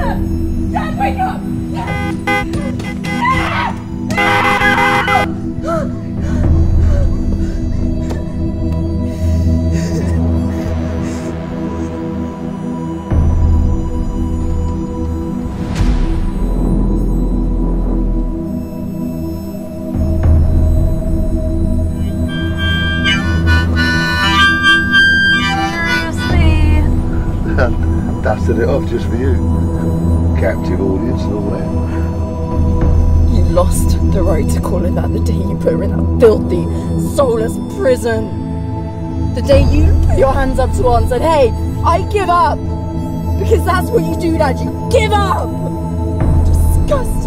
Dad, wake up! Dad! Dusted it off just for you. Captive audience and all that. You lost the right to call it that the day you put her in that filthy, soulless prison. The day you put your hands up to her and said, hey, I give up. Because that's what you do, Dad. You give up. Disgusting.